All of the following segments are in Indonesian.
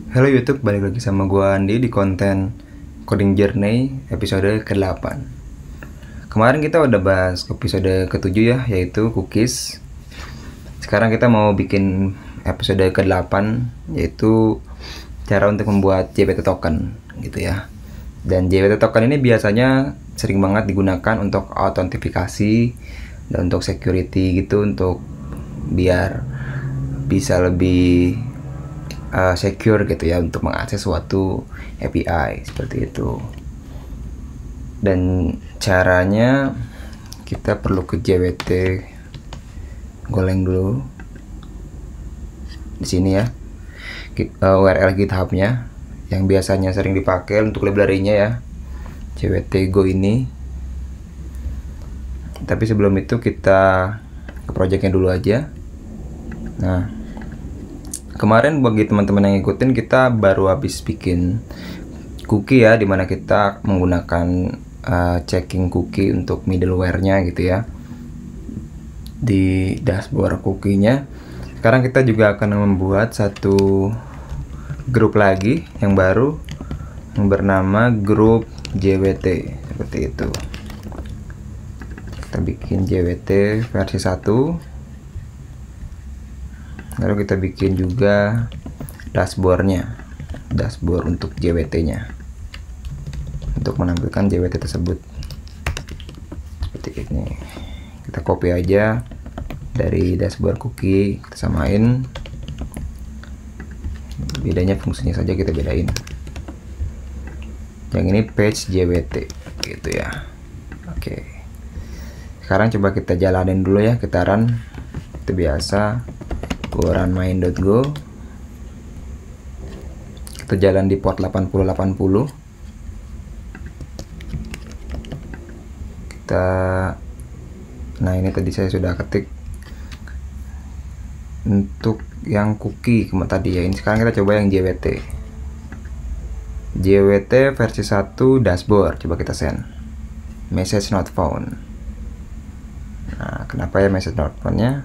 Halo YouTube, balik lagi sama gua Andi di konten Coding Journey episode ke-8. Kemarin kita udah bahas episode ke-7 ya, yaitu cookies. Sekarang kita mau bikin episode ke-8, yaitu cara untuk membuat JWT token gitu ya. Dan JWT token ini biasanya sering banget digunakan untuk autentifikasi dan untuk security gitu, untuk biar bisa lebih secure gitu ya, untuk mengakses suatu API seperti itu. Dan caranya kita perlu ke JWT Golang dulu di sini ya, URL GitHub-nya yang biasanya sering dipakai untuk library-nya ya, JWT Go ini. Tapi sebelum itu kita ke project-nya dulu aja. Nah, kemarin bagi teman-teman yang ngikutin, kita baru habis bikin cookie ya, dimana kita menggunakan checking cookie untuk middleware-nya gitu ya di dashboard cookie-nya. Sekarang kita juga akan membuat satu grup lagi yang baru yang bernama grup JWT seperti itu. Kita bikin JWT versi 1. Lalu kita bikin juga dashboardnya, dashboard untuk JWT-nya, untuk menampilkan JWT tersebut seperti ini. Kita copy aja dari dashboard cookie, kita samain. Bedanya fungsinya saja kita bedain. Yang ini page JWT gitu ya. Oke. Sekarang coba kita jalanin dulu ya, kita run. Itu biasa. Run main.go, kita jalan di port 8080. Nah ini tadi saya sudah ketik untuk yang cookie tadi ya. Ini sekarang kita coba yang JWT versi 1 dashboard. Coba kita send message not found. Nah, kenapa ya message not found-nya?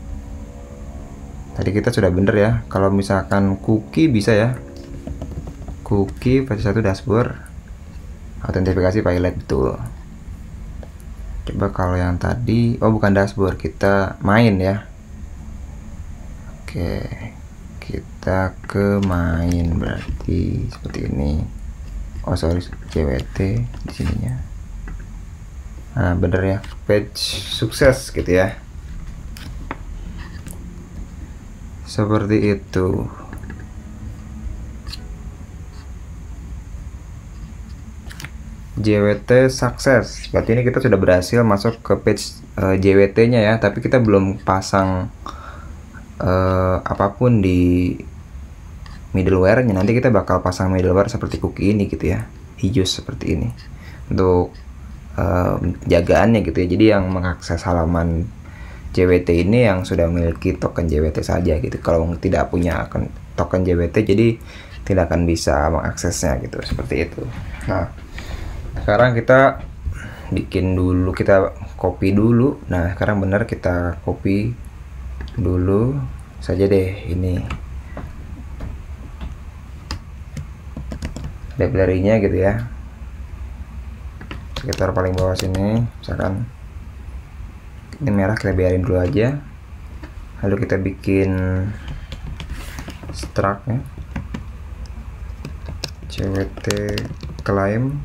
Tadi kita sudah bener ya, kalau misalkan cookie bisa ya, cookie versi 1 dashboard, autentifikasi pilot, betul. Coba kalau yang tadi, oh bukan dashboard, kita main ya. Oke, kita ke main, berarti seperti ini. Oh sorry, JWT di sininya. Nah bener ya, page sukses gitu ya. Seperti itu. JWT sukses. Berarti ini kita sudah berhasil masuk ke page JWT-nya ya, tapi kita belum pasang apapun di middleware-nya. Nanti kita bakal pasang middleware seperti cookie ini gitu ya, hijau seperti ini untuk jagaannya gitu ya. Jadi yang mengakses halaman JWT ini yang sudah memiliki token JWT saja gitu. Kalau tidak punya token JWT, jadi tidak akan bisa mengaksesnya gitu, seperti itu. Nah, sekarang kita bikin dulu, kita copy dulu. Nah, sekarang benar kita copy dulu saja deh ini library-nya gitu ya, sekitar paling bawah sini. Misalkan ini merah, kita biarin dulu aja. Lalu kita bikin struct ya, JWT claim.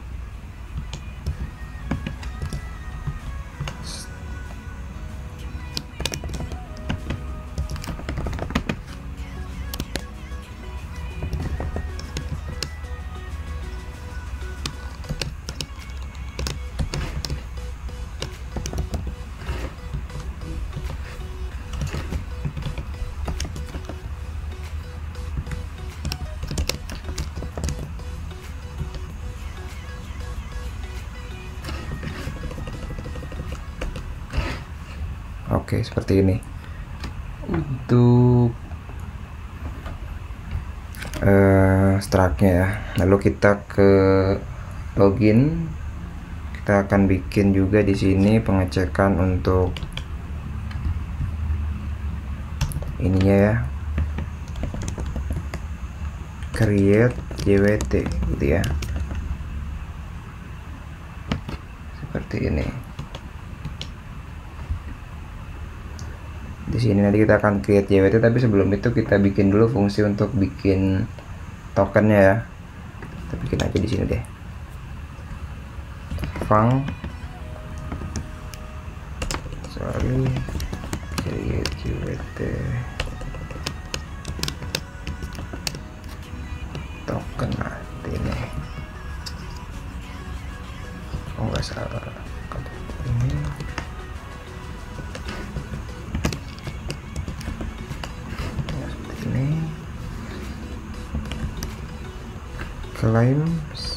Oke, seperti ini. Untuk struct-nya ya. Lalu kita ke login. Kita akan bikin juga di sini pengecekan untuk ininya ya, create JWT gitu ya, seperti ini. Di sini nanti kita akan create JWT, tapi sebelum itu kita bikin dulu fungsi untuk bikin tokennya ya. Kita bikin aja di sini deh. Create JWT token nanti ini. Oh nggak salah. Ini claims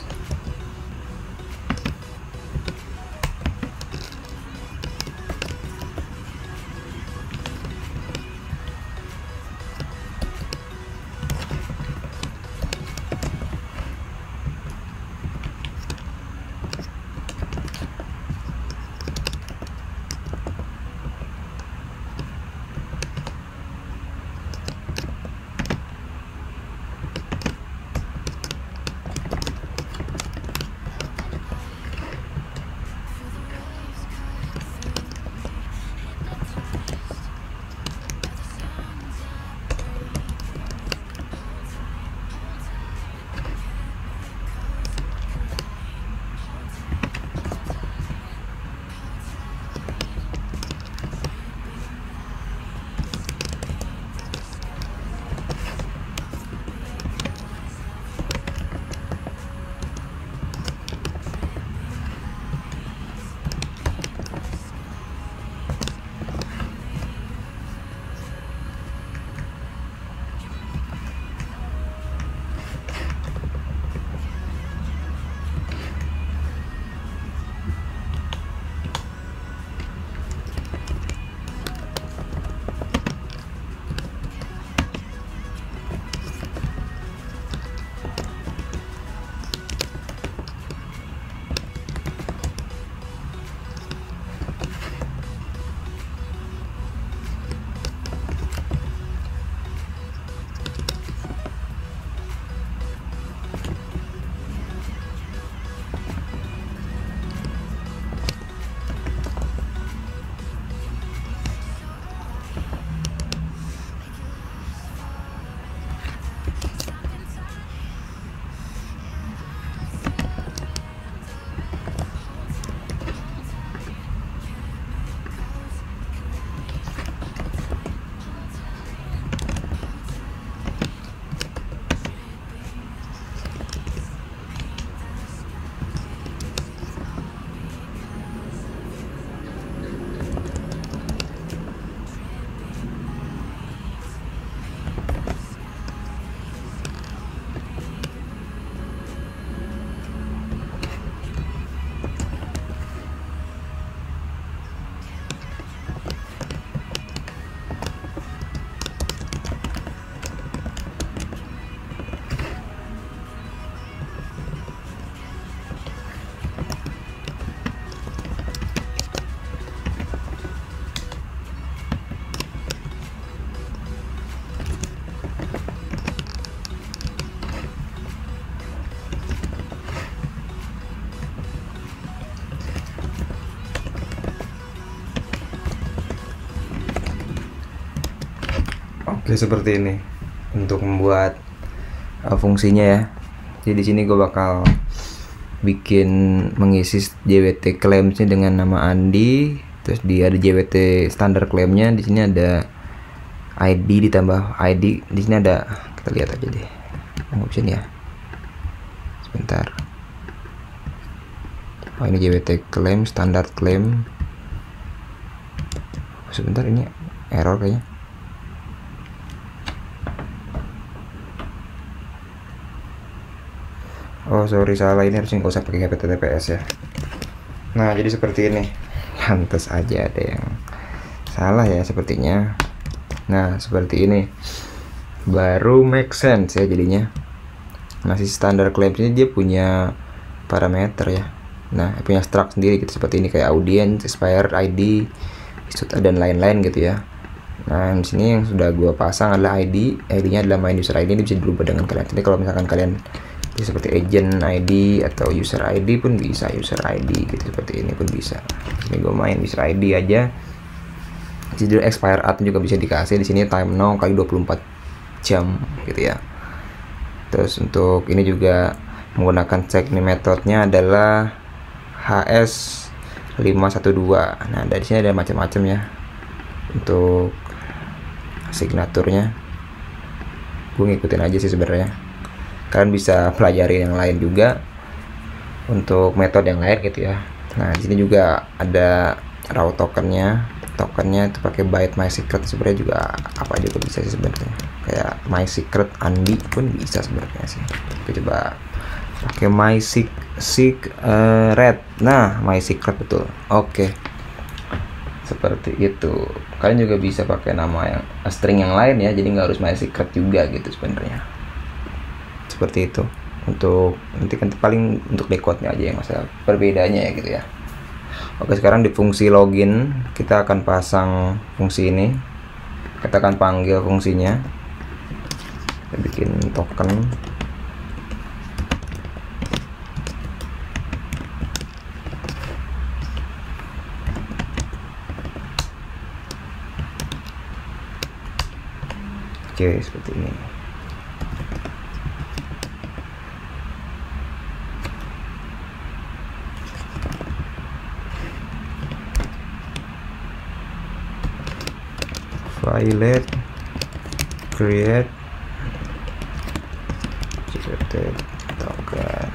Oke, seperti ini untuk membuat fungsinya ya. Jadi di sini gue bakal bikin mengisi JWT claimsnya dengan nama Andi, terus dia ada JWT standar claimnya. Di sini ada ID ditambah ID. Di sini ada, kita lihat aja deh option ya. Sebentar. Oh, ini JWT claim, standar claim. Sebentar, ini error kayaknya. Oh sorry, salah, ini harusnya nggak usah pakai HTTPS ya. Nah jadi seperti ini. Pantes aja ada yang salah ya sepertinya. Nah seperti ini baru make sense ya jadinya. Masih standar claims ini dia punya parameter ya. Nah punya struct sendiri gitu, seperti ini kayak audience, expired, ID, dan lain-lain gitu ya. Nah, di sini yang sudah gua pasang adalah ID-nya adalah main user ID. Ini bisa dirubah dengan kalian. Jadi kalau misalkan kalian seperti agent ID atau user ID pun bisa, user ID gitu, seperti ini pun bisa. Ini gue main user ID aja. Jadi expire at juga bisa dikasih di sini, time now kali 24 jam gitu ya. Terus untuk ini juga menggunakan check nih, metodenya adalah HS512. Nah, dari sini ada macam-macam ya untuk signaturnya. Gue ngikutin aja sih sebenarnya. Kalian bisa pelajari yang lain juga untuk metode yang lain gitu ya. Nah, di sini juga ada raw tokennya. Tokennya itu pakai byte my secret, sebenarnya juga apa juga bisa sih sebenarnya. Kayak my secret Andi pun bisa sebenarnya sih. Kita coba pakai my secret. Nah, my secret betul. Oke. Seperti itu. Kalian juga bisa pakai nama yang string yang lain ya, jadi nggak harus my secret juga gitu sebenarnya. Seperti itu. Untuk nanti kan paling untuk decode-nya aja yang masalah perbedaannya ya gitu ya. Oke, sekarang di fungsi login kita akan pasang fungsi ini. Kita akan panggil fungsinya. Kita bikin token. Oke, seperti ini. Violet create secret token.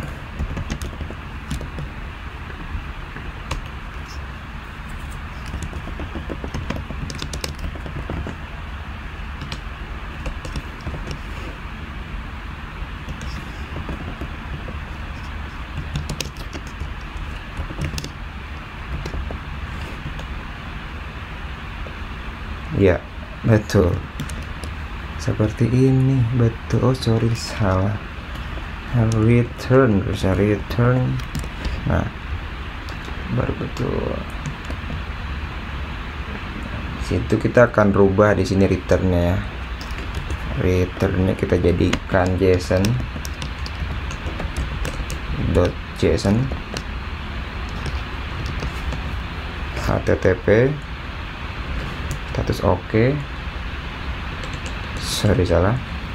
Ya, betul. Seperti ini, betul. Oh, sorry, salah. Return, bisa return. Nah, baru betul. Situ kita akan rubah di sini returnnya ya. Returnnya kita jadikan JSON HTTP status oke. Sorry, salah.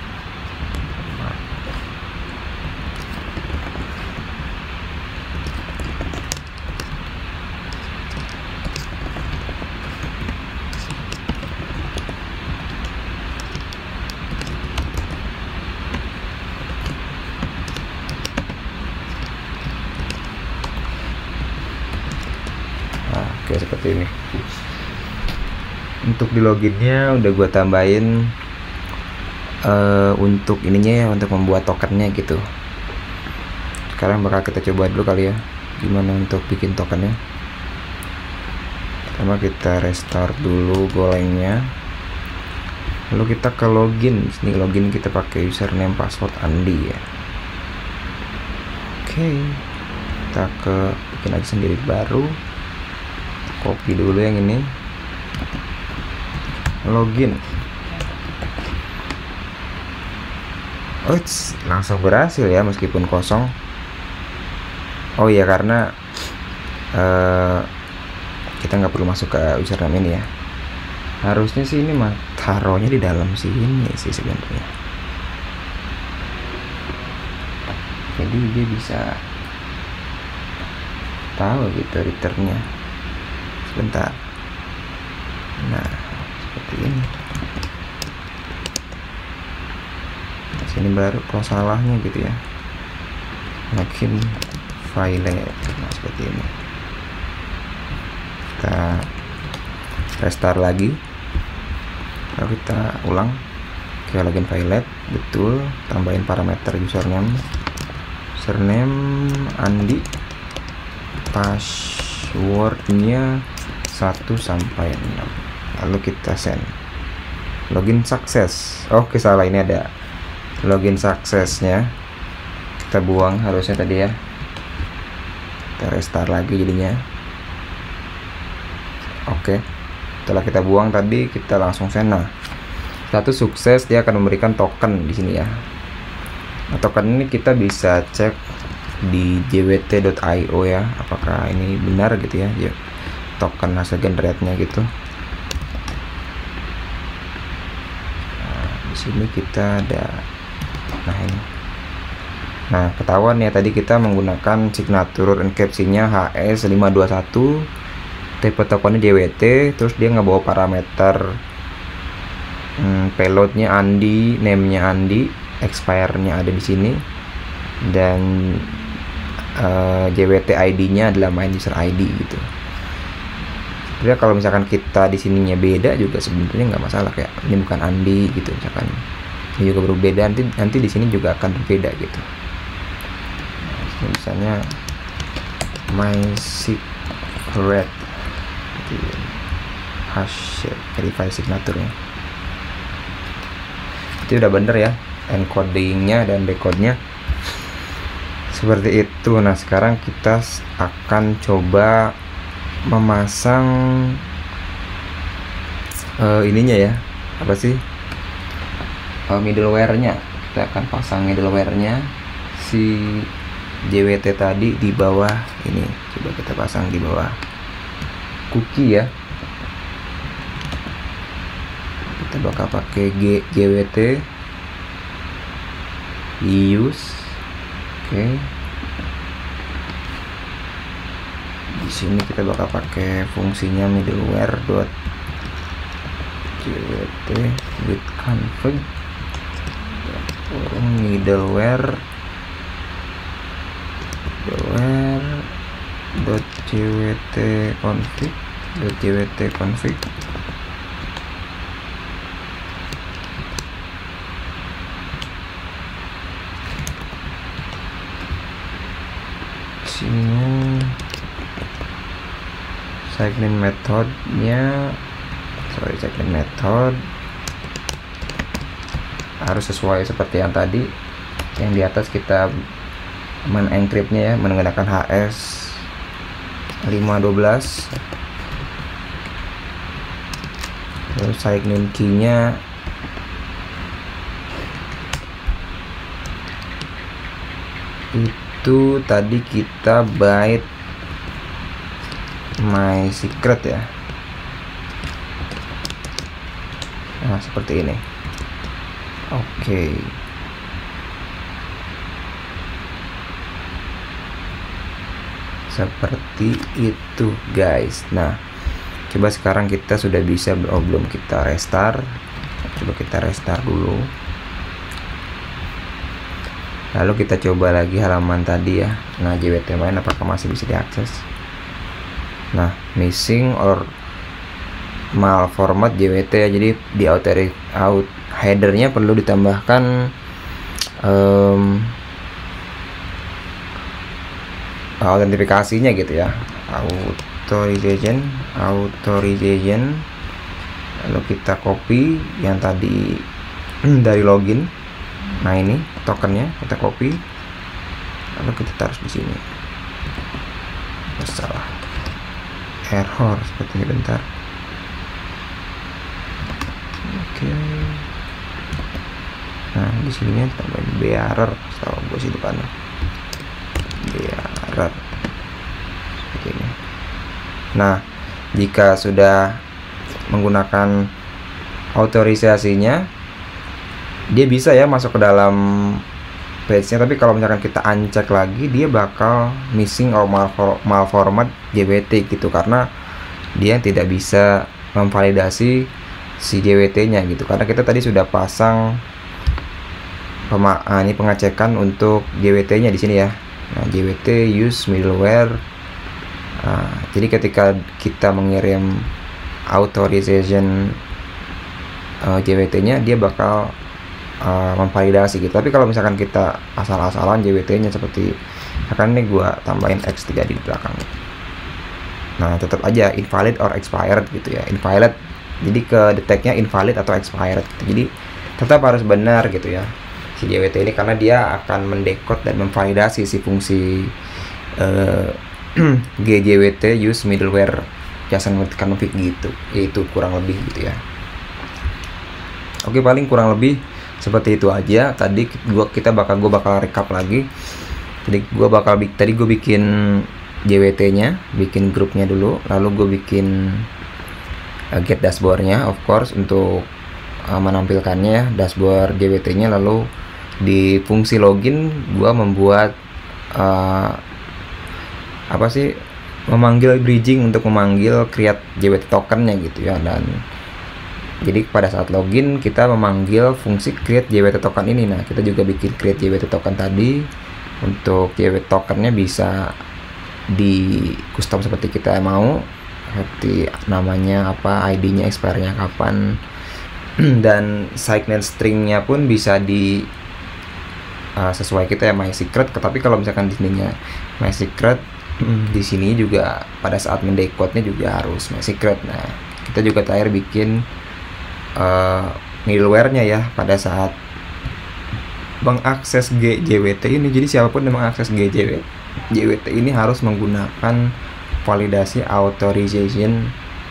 Oke, seperti ini. Untuk di loginnya udah gue tambahin untuk ininya ya, untuk membuat tokennya gitu. Sekarang bakal kita coba dulu kali ya, gimana untuk bikin tokennya. Pertama kita restart dulu golengnya, lalu kita ke login. Sini login kita pakai username password Andi ya. Oke, kita ke bikin aja sendiri baru. Copy dulu yang ini, login. Oh, langsung berhasil ya meskipun kosong. Oh iya, karena kita nggak perlu masuk ke username ini ya. Harusnya sih ini mah taruhnya di dalam sini sih sebenarnya. Jadi dia bisa tahu gitu returnnya. Sebentar. Nah, seperti ini. Sini baru kalau salahnya gitu ya. Makin file. Nah, seperti ini. Kita restart lagi. Lalu kita ulang. Oke, login file. Betul. Tambahin parameter username Andi. Passwordnya 1 sampai 6. Lalu kita send. Login sukses. Oke, salah, ini ada login suksesnya. Kita buang harusnya tadi ya. Kita restart lagi jadinya. Oke. Setelah kita buang tadi, kita langsung send. Nah, status sukses, dia akan memberikan token di sini ya. Nah, token ini kita bisa cek di jwt.io ya, apakah ini benar gitu ya, token hasil generate-nya gitu. Nah, di sini kita ada, nah ini. Nah, ketahuan ya tadi kita menggunakan signature encryption-nya HS521, tipe tokennya JWT, terus dia ngebawa parameter payloadnya Andi, name-nya Andi, expire-nya ada di sini, dan JWT ID-nya adalah main user ID gitu. Sebenarnya kalau misalkan kita di sininya beda juga sebenarnya nggak masalah, kayak ini bukan Andi gitu misalkan, ini juga berbeda, nanti di sini juga akan berbeda gitu. Nah, misalnya my secret hash verify signature-nya, itu udah bener ya encodingnya dan decode-nya seperti itu. Nah, sekarang kita akan coba memasang ininya ya, apa sih, middleware-nya. Kita akan pasang middleware-nya si JWT tadi di bawah ini. Coba kita pasang di bawah cookie ya. Kita bakal pakai JWT use. Oke. Di sini kita bakal pakai fungsinya middleware .jwt with config middleware .jwt config sini segment methodenya, segment method harus sesuai seperti yang tadi, yang di atas kita menencryptnya ya menggunakan HS 512. Terus sign-in key-nya itu tadi kita byte my secret ya. Nah, seperti ini. Oke. Seperti itu guys. Nah, coba sekarang kita sudah bisa, belum kita restart. Coba kita restart dulu. Lalu kita coba lagi halaman tadi ya. Nah, JWT main apakah masih bisa diakses. Nah, missing or malformat JWT ya. Jadi di headernya perlu ditambahkan autentifikasinya gitu ya, authorization. Lalu kita copy yang tadi dari login. Nah, ini tokennya kita copy, lalu kita taruh di sini. Salah, error seperti ini, bentar. Oke. Nah, di sininya tambahin bearer, tahu gue sih depannya bearer seperti ini. Nah, jika sudah menggunakan autorisasinya, dia bisa ya masuk ke dalam page-nya, tapi kalau misalkan kita uncheck lagi, dia bakal missing or malformat JWT gitu, karena dia tidak bisa memvalidasi si JWT-nya gitu, karena kita tadi sudah pasang ini pengecekan untuk JWT-nya di sini ya. Nah, JWT use middleware. Jadi ketika kita mengirim authorization JWT-nya, dia bakal memvalidasi gitu. Tapi kalau misalkan kita asal-asalan JWT-nya seperti akan ini gua tambahin X3 di belakang. Nah, tetap aja invalid or expired gitu ya. Invalid, jadi ke detect-nya invalid atau expired gitu. Jadi tetap harus benar gitu ya si JWT ini, karena dia akan mendekode dan memvalidasi si fungsi GJWT use middleware jasa config gitu. Itu kurang lebih gitu ya. Oke, paling kurang lebih seperti itu aja. Tadi gue bakal recap lagi. Jadi gue bikin JWT-nya, bikin grupnya dulu, lalu gue bikin get dashboard-nya, of course, untuk menampilkannya ya, dashboard JWT-nya. Lalu di fungsi login gue membuat memanggil bridging untuk memanggil create JWT token-nya gitu ya. Dan jadi pada saat login kita memanggil fungsi create JWT token ini. Nah, kita juga bikin create JWT token tadi. Untuk JWT tokennya bisa di custom seperti kita mau, seperti namanya apa, ID-nya, expire-nya kapan, dan segment string-nya pun bisa di sesuai kita ya, my secret. Tapi kalau misalkan di sininya my secret, di sini juga pada saat mendecode-nya juga harus my secret. Nah, kita juga terakhir bikin middleware-nya ya pada saat mengakses JWT ini. Jadi siapapun yang mengakses JWT ini harus menggunakan validasi authorization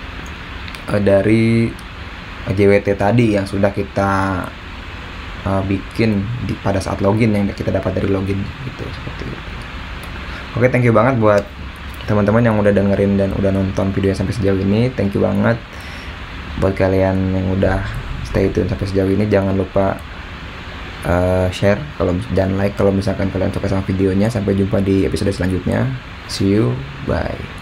dari JWT tadi yang sudah kita bikin pada saat login, yang kita dapat dari login gitu, seperti itu. Oke, thank you banget buat teman-teman yang udah dengerin dan udah nonton videonya sampai sejauh ini. Thank you banget buat kalian yang udah stay tune sampai sejauh ini. Jangan lupa share dan like kalau misalkan kalian suka sama videonya. Sampai jumpa di episode selanjutnya. See you, bye.